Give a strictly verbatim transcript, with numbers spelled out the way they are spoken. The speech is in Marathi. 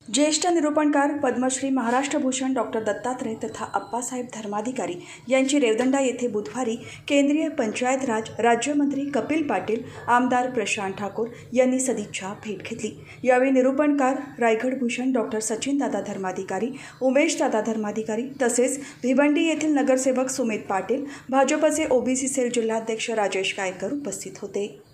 ज्येष्ठ निरूपणकार पद्मश्री महाराष्ट्र भूषण डॉक्टर दत्तात्रय तथा अप्पासाहेब धर्माधिकारी यांची रेवदंडा येथे बुधवारी केंद्रीय पंचायत राज राज्यमंत्री कपिल पाटील, आमदार प्रशांत ठाकूर यांनी सदिच्छा भेट घेतली। यावेळी निरूपणकार रायगड भूषण डॉक्टर सचिनदादा धर्माधिकारी, उमेशदादा धर्माधिकारी तसेच भिवंडी येथील नगरसेवक सुमित पाटील, भाजपचे ओबीसी सेल जिल्हाध्यक्ष राजेश गायकर उपस्थित होते।